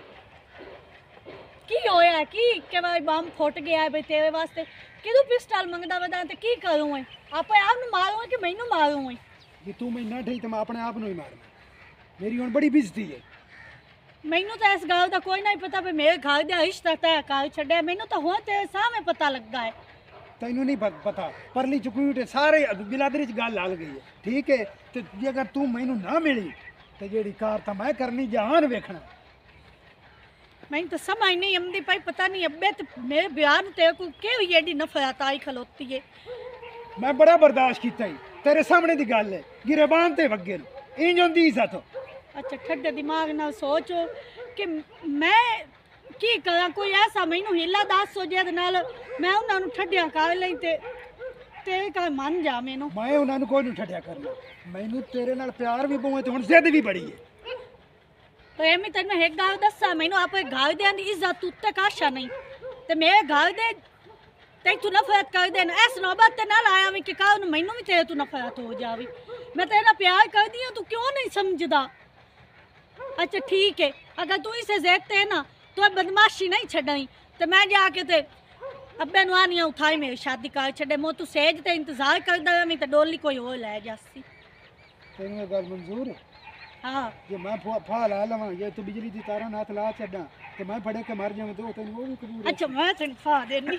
ਕੀ ਹੋਇਆ ਕੀ ਕਿ ਮੈਂ ਬੰਬ ਫੁੱਟ ਗਿਆ ਬਈ ਤੇਰੇ ਵਾਸਤੇ ਕਿਦੋਂ ਪਿਸਟਲ ਮੰਗਦਾ ਵਦਾ ਤੇ ਕੀ ਕਰੂੰ ਮੈਂ ਆਪੇ ਆਪ ਨੂੰ ਮਾਰੂੰ ਕਿ ਮੈਨੂੰ ਮਾਰੂੰ ਮੈਂ ਜੇ ਤੂੰ ਮੈਂ ਨਾ ਠਈ ਤਾਂ ਮੈਂ ਆਪਣੇ ਆਪ ਨੂੰ ਹੀ ਮਾਰਨਾ ਮੇਰੀ ਹੁਣ ਬੜੀ ਬਿਜ਼ਤੀ ਹੈ ਮੈਨੂੰ ਤਾਂ ਇਸ ਗੱਲ ਦਾ ਕੋਈ ਨਹੀਂ ਪਤਾ ਵੀ ਮੇਰੇ ਘਰ ਦਾ ਰਿਸ਼ਤਾ ਤੈਅ ਕਰ ਛੱਡਿਆ। ਮੈਨੂੰ ਤਾਂ ਹੁਣ ਤੇਰੇ ਸਾਹਮਣੇ ਪਤਾ ਲੱਗਾ ਹੈ। ਤੈਨੂੰ ਨਹੀਂ ਪਤਾ ਪਰਲੀ ਚੁੱਕੀ ਤੇ ਸਾਰੇ ਬਿਲਾਦਰੀ 'ਚ ਗੱਲ ਹਲ ਗਈ ਹੈ, ਠੀਕ ਹੈ। ਤੇ ਜੇ ਅਗਰ ਤੂੰ ਮੈਨੂੰ ਨਾ ਮਿਲੀ ਤੇ ਜਿਹੜੀ ਕਾਰ ਤਾਂ ਮੈਂ ਕਰਨੀ ਜਹਾਨ ਵੇਖਣਾ। ਮੈਨੂੰ ਤਾਂ ਸਮਝ ਨਹੀਂ ਆਉਂਦੀ ਭਾਈ, ਪਤਾ ਨਹੀਂ ਅੱਬੇ ਤੇ ਮੇਰੇ ਬਿਆਨ ਤੇ ਕੋਈ ਕਿਹੜੀ ਏਡੀ ਨਫ਼ਰਤ ਆਈ ਖਲੋਤੀ ਹੈ। ਮੈਂ ਬੜਾ ਬਰਦਾਸ਼ਤ ਕੀਤਾ ਹੀ, ਤੇਰੇ ਸਾਹਮਣੇ ਦੀ ਗੱਲ ਹੈ। ਗਿਰਬਾਨ ਤੇ ਵੱਗੇ ਨੂੰ ਇੰਜ ਹੁੰਦੀ ਇੱਜ਼ਤ। ਅੱਛਾ ਠੱਡੇ ਦਿਮਾਗ ਨਾਲ ਸੋਚੋ ਕਿ ਮੈਂ ਕੀ ਕਰਾਂ, ਕੋਈ ਐਸਾ ਮੈਨੂੰ ਹੀਲਾ ਦੱਸੋ ਜਿਹਦੇ ਨਾਲ ਮੈਂ ਉਹਨਾਂ ਨੂੰ ਠੱਡਿਆਂ ਕਰ ਲਈ ਤੇ ਤੇਰੇ ਘਰ ਮੰਨ ਜਾ। ਮੈਨੂੰ ਮੈਂ ਉਹਨਾਂ ਨੂੰ ਕੋਈ ਨਹੀਂ ਠੱਡਿਆ ਕਰਨਾ। ਮੈਨੂੰ ਤੇਰੇ ਨਾਲ ਪਿਆਰ ਵੀ ਬਹੁਤ ਹੈ ਤੇ ਹੁਣ ਜ਼ਿੱਦ ਵੀ ਬੜੀ ਹੈ। ਪ੍ਰੇਮੀ ਤੈਨੂੰ ਇੱਕ ਗੱਲ ਦੱਸਾਂ, ਮੈਨੂੰ ਆਪਣੇ ਘਰ ਦਿਆਂ ਦੀ ਇੱਜ਼ਤ ਉੱਤੇ ਕਾਸ਼ਾ ਨਹੀਂ ਤੇ ਮੇਰੇ ਘਰ ਦੇ ਤੈਨੂੰ ਨਫ਼ਰਤ ਕਰਦੇ ਨੇ। ਇਸ ਨੌਬਤ ਤੇ ਨਾਲ ਆਇਆ ਵੀ ਕਿ ਕੱਲ੍ਹ ਨੂੰ ਮੈਨੂੰ ਵੀ ਤੇਰੇ ਤੋਂ ਨਫ਼ਰਤ ਹੋ ਜਾਵੇ। ਮੈਂ ਤੇਰੇ ਨਾਲ ਪਿਆਰ ਕਰਦੀ ਹਾਂ, ਤੂੰ ਕਿਉਂ ਨਹੀਂ ਸਮਝਦਾ? अच्छा ठीक है, अगर तू इसे देखते है ना तो बदमाशी नहीं छड़नी तो मैं जाके ते अब्बे नु आनी उठाई मेरी शादी कर छड़े। मो तू सेज ते इंतजार करदा रही तो डोली कोई और ले जासी। तेरी ये गल मंजूर है? हां जे मैं फा ला लवां ये तू बिजली दी तारा नाथ ला छड्डा ते मैं फड़े के मर जावां तो तेन वो भी कबूल है? अच्छा मैं तेन फा देनी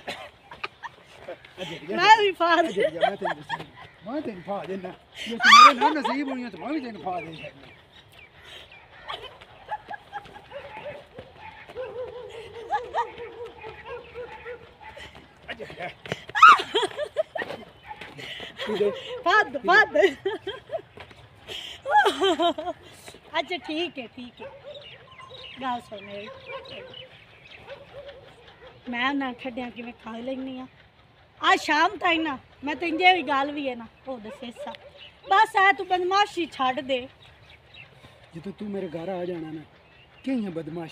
मैं भी फा दे मैं तेन फा देना। ये तू मेरे नाल नसीब हुई तो मैं भी तेन फा दे सकदा। फाद अच्छा ठीक है गल सुन मेरी, मैं ना ठड्डियां कि खा लेनी हाँ। आज शाम तक ना मैं तो इंजे भी गल भी है ना वो दसे सा बस है। तू बदमाशी छड़ दे। जो तू मेरे घर आ जाना ना कई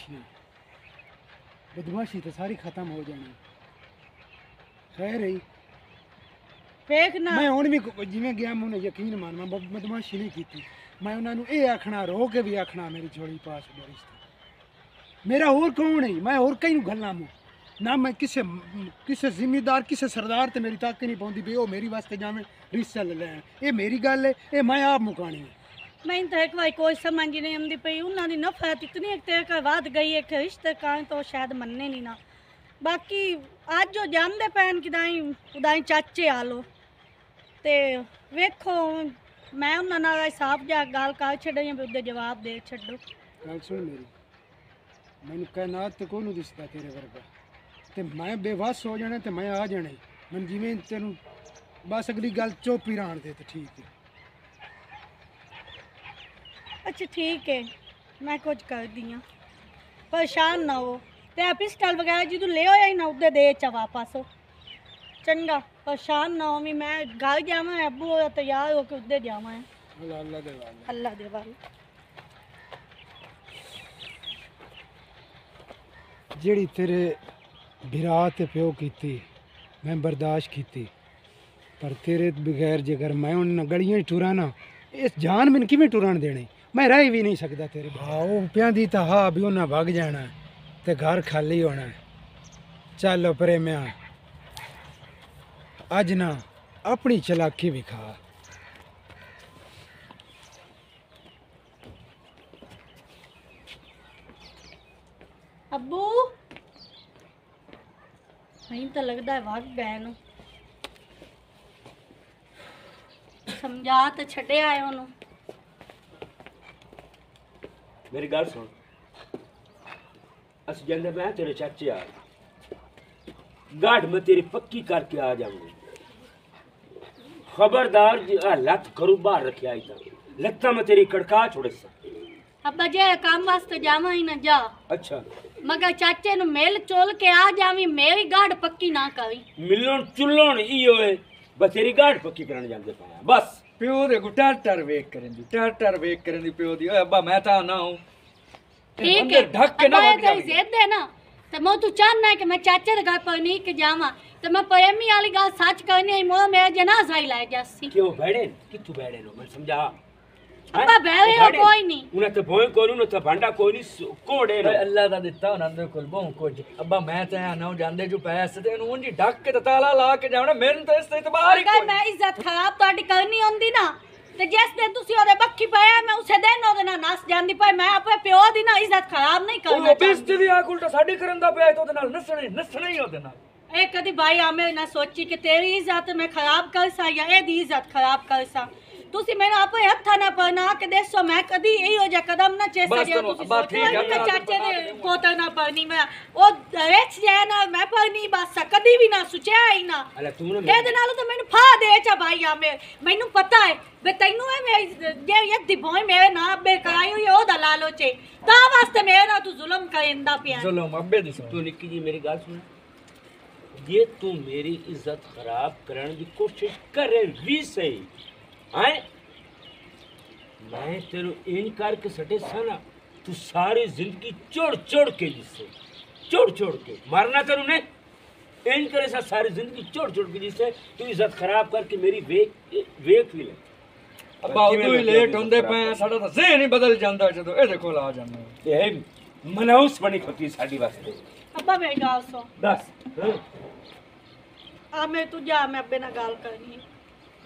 बदमाशी तो सारी खत्म हो जानी। खैर रही देखना मैं हुण भी जिवें गया मैं यकीन मान मैं बदमाशी नहीं की। मैं उन्होंने ये आखना रो के भी आखना मेरी छोड़ी पास रिश्ता मेरा होर कौन है। मैं होर कई गल्लां मूँ ना मैं किसे जिम्मेदार किसे सरदार ते मेरी तक नहीं पाउंदी भी वो मेरी वास्ते जावे रिश्ता ले लैन। ये मेरी गल है, ये मैं आप मुकानी है। मैं तो एक बार कोई समझ नहीं आती पई। उन्होंने नफरत इतनी तेरे का वध गई है कि रिश्ते का तो शायद मनने नहीं ना। बाकी आज जो जानते पैन किदाई उदाई चाचे आलो ते वेखो मैं उन्होंने साफ जा गल कर छड़ी उदे जवाब दे छो। गल सुन मेरी, मैनू कायनात तो कोई नहीं दिसदा तेरे वर्गा ते मैं बेवस हो जाना तो मैं आ जाना। मैं जिवें तेनू बस अगली गल चुप ही रहन दे तो ठीक है। अच्छा ठीक है मैं कुछ कर दी हाँ, परेशान ना हो। ते पिस्टल वगैरह जो ले आया ही ना उदे दे चा वापस चंगा। परेशान ना हो भी मैं घर जावा अबू हो तैयार हो के उदे जावा है। अल्लाह दे वाल जेड़ी तेरे बिरा ते प्यो की मैं बर्दाश्त की पर तेरे बगैर जेकर मैं उन गलियां टुरा ना इस जान मैंने किवें टुरन देने। मैं रह भी नहीं सकता तेरे। हाँ प्या दी तो हाँ भी उन्हें भग जाना ते घर खाली होना। चल प्रेमिया अज ना अपनी चलाकी विखा। अबू नहीं तो लगता है वग गए समझा तो छड़े आए उन्होंने। मेरी गल सुन, अस जाते मैं तेरे चाचे आ गाढ़ में तेरी पक्की करके आ जाऊंगी। खबरदार लत करू बाहर रखे आई था लत्ता में तेरी कड़का छोड़े सा। अब्बा जे काम वास्ते जावा ही ना जा। अच्छा मगर चाचे नु मेल चोल के आ जावी मेरी गाढ़ पक्की ना करी। मिलन चुल्लन इयो है बस तेरी गाढ़ पक्की करने जाते पाया बस। प्यो दे को टर वेख करें दी प्यो दी। ओए अब्बा मैं ता ना हूं ठीक है ढक के ना अब्बा ये भाग तेरी जावी। जिद है ना तो मैं तू चाहना है कि मैं चाचे दे घर पर नहीं के जावा तो मैं प्रेमी वाली गल सच करनी है। मोर मेरा जनाजा ही लाई जासी। क्यों बैठे कितु बैठे नो मैं समझा। अब्बा बैठे हो कोई नहीं उन्हें तो भोए कोई उन्हें तो भांडा कोई नहीं कोड़े ओए अल्लाह दा दित्ता उन्हां कोल बहु कुछ। अब्बा मैं ते ना जांदे जो पैसे ते नु उंजी ढक के ताला ला के जावना। मेरे तो इस इतबार ही अगर कोई। मैं इज्जत खराब तोड़ी करनी होंदी ना ਤੇ ਜਿਸ ਦਿਨ ਤੁਸੀਂ ਉਹਦੇ ਬੱਖੀ ਪਾਇਆ ਮੈਂ ਉਸੇ ਦਿਨ ਉਹਦੇ ਨਾਲ ਨਸ ਜਾਂਦੀ ਪਈ। ਮੈਂ ਆਪਣੇ ਪਿਓ ਦੀ ਨਾ ਇੱਜ਼ਤ ਖਰਾਬ ਨਹੀਂ ਕਰਨਾ ਉਹ ਬੇਇੱਜ਼ਤੀ ਵੀ ਆ ਉਲਟਾ ਸਾਡੀ ਕਰਨ ਦਾ ਪਿਆ ਤੇ ਉਹਦੇ ਨਾਲ ਨੱਸਣਾ ਹੀ ਉਹਦੇ ਨਾਲ। ਇਹ ਕਦੀ ਭਾਈ ਆਮੇ ਨਾ ਸੋਚੀ ਕਿ ਤੇਰੀ ਇੱਜ਼ਤ ਮੈਂ ਖਰਾਬ ਕਰ ਸਾ ਜਾਂ ਇਹਦੀ ਇੱਜ਼ਤ ਖਰਾਬ ਕਰ ਸਾ। ਤੁਸੀਂ ਮੈਨੂੰ ਆਪਣੇ ਹੱਥਾਂ ਨਾਲ ਪਰਨਾ ਕੇ ਦੱਸੋ ਮੈਂ ਕਦੀ ਇਹੋ ਜਿਹਾ ਕਦਮ ਨਾ ਚੇਸਾ ਬਸ ਜਿਹਾ ਕਰੋ, ਤੁਸੀਂ ਬਸ ਠੀਕ ਹੈ, ਸੋਚੋ ਕਿ ਚਾਚੇ ਦੇ ਪੋਤਾ ਨਾ ਪਰਨੀ ਮੈਂ ਉਹ ਰੇਚ ਜਾਏ ਨਾ ਮੈਂ ਪਰਨੀ ਬਸ ਕਦੀ ਵੀ ਨਾ ਸੁਚਿਆ ਹੀ ਨਾ। ਅਲੇ ਤੂੰ ਨਾ ਇਹਦੇ ਨਾਲ ਤਾਂ ਮੈਨੂੰ ਫਾ ਦੇ ਚਾ ਭਾਈ ਆਮੇ ਮੈਨੂੰ ਪਤਾ ਹੈ ਵੇ ਤੈਨੂੰ ਹੈ ਮੈਂ ਜੇ ਇਹ ਦਿਬੋਏ ਮੇਰੇ ਨਾਲ ਬੇ ਕਰਾਈ ਹੋਈ ਉਹਦਾ ਲਾਲਚ ਹੈ ਤਾਂ ਵਾਸਤੇ ਮੇਰੇ ਨਾਲ ਤੂੰ ਜ਼ੁਲਮ ਕਰਦਾ ਪਿਆ। ਜ਼ੁਲਮ ਅੱਬੇ ਦੀ ਤੂੰ ਨਿੱਕੀ ਜੀ ਮੇਰੀ ਗੱਲ ਸੁਣ ਜੇ ਤੂੰ ਮੇਰੀ ਇੱਜ਼ਤ ਖਰਾਬ ਕਰਨ ਦੀ ਕੋਸ਼ਿਸ਼ ਕਰੇ ਵੀ ਸਹੀ ਆਏ मैं तेरे इन करके सटे साना तू सारी जिंदगी चोड़ के जिससे चोड़ के मारना तेरू ने इन करे सा सारी जिंदगी चोड़ के जिससे तू इज्जत खराब करके मेरी वेख भी ले ਅੱਬਾ ਉਦੋਂ ਹੀ ਲੇਟ ਹੁੰਦੇ ਪਏ ਸਾਡਾ ਤਾਂ ਜ਼ਹਿਨ ਹੀ ਬਦਲ ਜਾਂਦਾ ਜਦੋਂ ਇਹਦੇ ਕੋਲ ਆ ਜਾਂਦੇ। ये मनाउस बनी होती साडी वास्ते। ਅੱਬਾ ਮੇਰੀ ਗੱਲ ਸੁਣ दस हाँ? ਆ ਮੈਂ ਤੂੰ ਜਾ ਮੈਂ ਅੱਬੇ ਨਾਲ ਗੱਲ ਕਰਨੀ ਹੈ।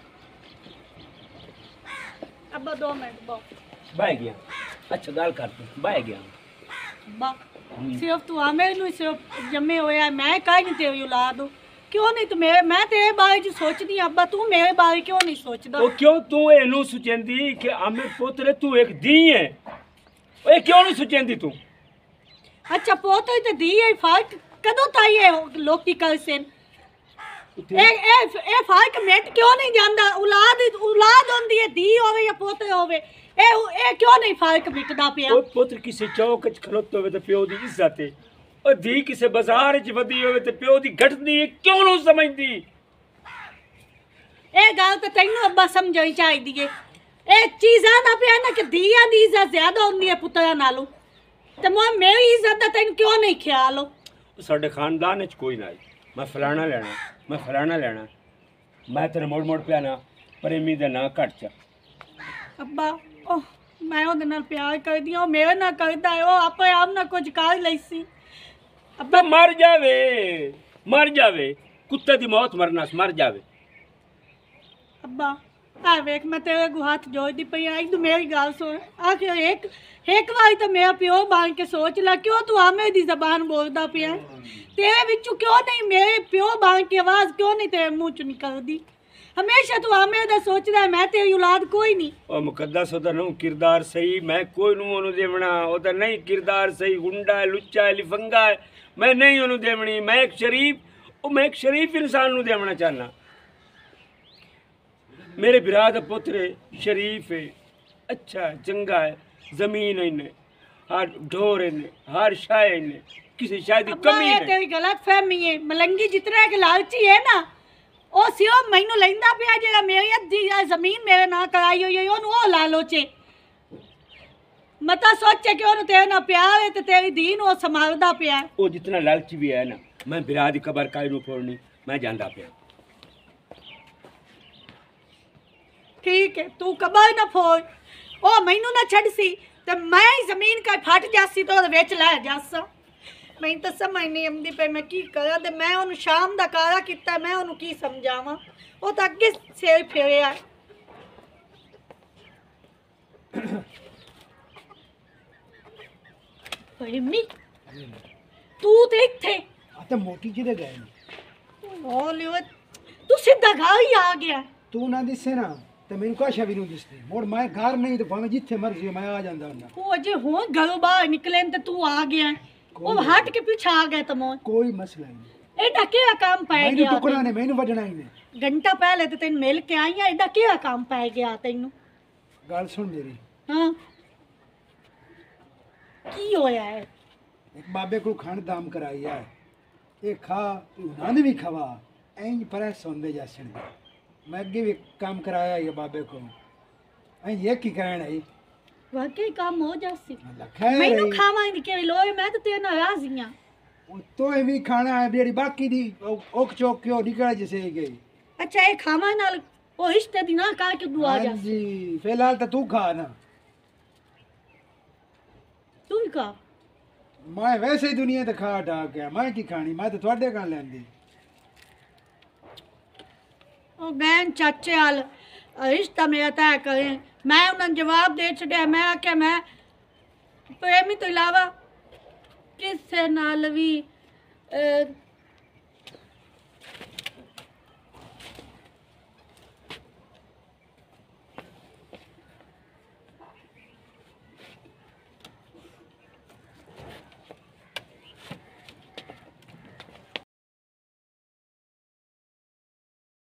ਅੱਬਾ 2 ਮਿੰਟ ਬਾ बाय गया अच्छा गाल करते बाय गया ਅੱਬਾ ਸਿਰਫ ਤੂੰ ਆਮੇ ਨੂੰ ਸਿਰਫ ਜੰਮੇ ਹੋਇਆ ਮੈਂ ਕਾਹ ਨਹੀਂ ਤੇਰੀ ਔਲਾਦ ਹੂੰ ਕਿਉਂ ਨਹੀਂ ਤੂੰ ਮੈਂ ਤੇਰੇ ਬਾਰੇ ਚ ਸੋਚਦੀ ਅੱਬਾ ਤੂੰ ਮੇਰੇ ਬਾਰੇ ਕਿਉਂ ਨਹੀਂ ਸੋਚਦਾ। ਉਹ ਕਿਉਂ ਤੂੰ ਇਹਨੂੰ ਸੁਚੇਂਦੀ ਕਿ ਆਮੇ ਪੁੱਤਰੇ ਤੂੰ ਇੱਕ ਦੀ ਹੈ ਓਏ ਕਿਉਂ ਨਹੀਂ ਸੁਚੇਂਦੀ ਤੂੰ। ਅੱਛਾ ਪੋਤੇ ਤੇ ਦੀ ਹੈ ਫਰਕ ਕਦੋਂ ਤਾਈ ਇਹ ਲੋਕੀ ਕਰਸਨ ਇਹ ਫਰਕ ਮਿਟ ਕਿਉਂ ਨਹੀਂ ਜਾਂਦਾ। ਔਲਾਦ ਹੁੰਦੀ ਹੈ ਦੀ ਹੋਵੇ ਜਾਂ ਪੋਤੇ ਹੋਵੇ ਇਹ ਕਿਉਂ ਨਹੀਂ ਫਰਕ ਮਿਟਦਾ ਪਿਆ। ਉਹ ਪੁੱਤਰ ਕਿਸੇ ਚੌਕ 'ਚ ਖਲੋਤੇ ਹੋਵੇ ਤੇ ਪਿਓ ਦੀ ਇੱਜ਼ਤ ਹੈ ਉਹ ਧੀ ਕਿਸੇ ਬਾਜ਼ਾਰ 'ਚ ਵਧੀ ਹੋਵੇ ਤੇ ਪਿਓ ਦੀ ਘਟਦੀ ਹੈ ਕਿਉਂ ਨਹੀਂ ਸਮਝਦੀ। ਇਹ ਗੱਲ ਤਾਂ ਤੈਨੂੰ ਅੱਬਾ ਸਮਝਣੀ ਚਾਹੀਦੀ ਹੈ। ਇਹ ਚੀਜ਼ਾਂ ਦਾ ਪਿਆ ਨਾ ਕਿ ਧੀਆਂ ਦੀ ਇੱਜ਼ਤ ਜ਼ਿਆਦਾ ਹੁੰਦੀ ਹੈ ਪੁੱਤਰਾਂ ਨਾਲੋਂ ਤੇ ਮੇਰੀ ਇੱਜ਼ਤ ਦਾ ਤੈਨੂੰ ਕਿਉਂ ਨਹੀਂ ਖਿਆਲ ਹੋ। ਸਾਡੇ ਖਾਨਦਾਨ 'ਚ ਕੋਈ ਨਾ ਮੈਂ ਫਲਾਣਾ ਲੈਣਾ ਮੈਂ ਤੇਰੇ ਮੋੜ ਪਿਆ ਨਾ ਪ੍ਰੇਮੀ ਦੇ ਨਾਂ ਘੱਟ ਚ ਅੱਬਾ ਉਹ ਮੈਂ ਉਹਦੇ ਨਾਲ ਪਿਆਰ ਕਰਦੀ ਹਾਂ ਉਹ ਮੇਰੇ ਨਾਲ ਕਰਦਾ ਹੈ ਉਹ ਆਪੇ ਆਪ ਨਾਲ ਕੁਝ ਕਰ ਲਈ ਸੀ। ਅੱਬਾ ਮਰ ਜਾਵੇ ਕੁੱਤੇ ਦੀ ਮੌਤ ਮਰਨਾ ਮਰ ਜਾਵੇ। ਅੱਬਾ ਆ ਵੇਖ ਮੈਂ ਤੇਰੇ ਅੱਗੋਂ ਹੱਥ ਜੋੜਦੀ ਪਈ ਆਈ ਤੂੰ ਮੇਰੀ ਗੱਲ ਸੁਣ ਆਖਿਰ ਇੱਕ ਵਾਰੀ ਤਾਂ ਮੇਰਾ ਪਿਓ ਬਣ ਕੇ ਸੋਚ ਲੈ ਕਿਉਂ ਤੂੰ ਆਮੇ ਦੀ ਜ਼ਬਾਨ ਬੋਲਦਾ ਪਿਆ ਤੇਰੇ ਵਿੱਚੋਂ ਕਿਉਂ ਨਹੀਂ ਮੇਰੇ ਪਿਓ ਬਣ ਕੇ ਆਵਾਜ਼ ਕਿਉਂ ਨਹੀਂ ਤੇਰੇ ਮੂੰਹ ਚੋਂ ਨਿਕਲਦੀ। ਹਮੇਸ਼ਾ ਤੂੰ ਆਮੇ ਦਾ ਸੋਚਦਾ ਮੈਂ ਤੇਰੀ ਔਲਾਦ ਕੋਈ ਨਹੀਂ। ਉਹ ਮੁਕੱਦਸ ਉਹਦਾ ਨੂੰ ਕਿਰਦਾਰ ਸਹੀ ਮੈਂ ਕੋਈ ਨੂੰ ਉਹਨੂੰ ਦੇਵਣਾ ਉਹਦਾ ਨਹੀਂ ਕਿਰਦਾਰ ਸਹੀ ਗੁੰਡਾ ਲੁੱਚਾ ਹੈ ਲਿਫੰਗਾ ਹੈ ਮੈਂ ਨਹੀਂ ਉਹਨੂੰ ਦੇਵਣੀ ਮੈਂ ਇੱਕ ਸ਼ਰੀਫ ਇਨਸਾਨ ਨੂੰ ਦੇਵਣਾ ਚਾਹਨਾ। ਮੇਰੇ ਬਿਰਾ ਦਾ ਪੁੱਤਰ ਸ਼ਰੀਫ ਹੈ ਅੱਛਾ ਚੰਗਾ ਹੈ ਜ਼ਮੀਨ ਇਹਨੇ ਹਰ ਢੋਰ ਇਹਨੇ ਹਰ ਸ਼ਾਹ ਇਹਨੇ किसी शायद अब्बा कमी ये है तेरी गलत फहमी है मलंगी जितना एक लालची है ना ओ सियो मैनू लेंदा पिया जेड़ा मेरी अद्धी जमीन मेरे ना कराई हुई है ओनू ओ लालोचे मता सोचे कि ओनू तेरे ना प्यार है ते तेरी धी नू संभालदा पिया वो जितना लालची भी है ना मैं बिरा दी कबर काई नू फोड़नी मैं जानदा पिया। ठीक है तू कबर ना फोड़ ओ मैनू ना छड़सी ते मैं जमीन का फट जासी तो विच लै जासा मैं तो समझ नहीं आती पे मैं की करा ते मैं ओनू शाम दा कारा कीता मैं ओनू की समझावां ओ तां अगे सिर फेरिया प्रेमी तू ते इत्थे ਤੇ ਮੋਟੀ ਕਿਤੇ ਗਏ ਨੇ ओ लियो तू सीधा घर ही आ गया ਤੂੰ ਨਾ ਦਿਸੇ ਨਾ ਤੇ ਮੈਨੂੰ ਕਾਸ਼ਾ ਵੀ ਨਹੀਂ ਦਿਸਦੀ ਮੁੜ ਮੈਂ ਘਰ ਨਹੀਂ ਤੇ ਭਾਵੇਂ ਜਿੱਥੇ ਮਰਜ਼ੀ ਮੈਂ ਆ ਜਾਂਦਾ ਹੁੰਦਾ ओ जे हो घरों बाहर निकले ते तू आ गया ओ हट के पीछे आ गया तमो ਕੋਈ ਮਸਲਾ ਨਹੀਂ एडा केड़ा काम पै ਮੈਨੂੰ गया ਟੁਕੜਾ ਨੇ ਮੈਨੂੰ ਵੱਢਣਾ ਹੀ ਨੇ घंटा पहले तो तेन मिल के आई है एडा केड़ा काम पै गया तेनू ਗੱਲ ਸੁਣ ਮੇਰੀ हाँ की होया है ਇੱਕ ਬਾਬੇ ਕੋਲ ਖੰਡ ਦਾਮ ਕਰਾਈ ਆ ਇਹ ਖਾ ਉਹਨਾਂ ਨੇ ਵੀ ਖਵਾ ਐਂ ਪਰੇ ਸੌਂਦੇ ਜਾਸਣ ਮੈਂ ਅੱਗੇ ਵੀ ਕੰਮ ਕਰਾਇਆ ਇਹ ਬਾਬੇ ਕੋਲ ਐਂ ਇਹ ਕੀ ਕਹਿਣਾ ਹੈ वाकई काम हो जासी ਲੱਖਾਂ मैनू खावांगी के लोए मैं तो तेरे नाल राजी हां ਉਹ ਤੋਏ ਵੀ ਖਾਣਾ ਹੈ ਜਿਹੜੀ ਬਾਕੀ ਦੀ ਔਕ ਚੋਕ ਕਿਉਂ ਨਿਕਲ ਜਿਸੇ ਗਈ अच्छा ये खावा नाल ओ रिश्ते दी ना का के दुआ जा ਜੀ ਫਿਲਹਾਲ ਤਾਂ ਤੂੰ ਖਾ ਨਾ तू ही का ਮੈਂ ਵੈਸੇ ਹੀ ਦੁਨੀਆ ਤੇ ਖਾ ਢਾ ਗਿਆ ਮੈਂ ਕੀ ਖਾਣੀ ਮੈਂ ਤਾਂ ਤੁਹਾਡੇ ਕੋਲ ਲੈਂਦੀ ओ बहन चाचे हाल रिश्ता मेरा तय करें। मैं उन्हें जवाब दे छड़िया, मैं आख्या मैं प्रेमी तो इलावा किसे नाल भी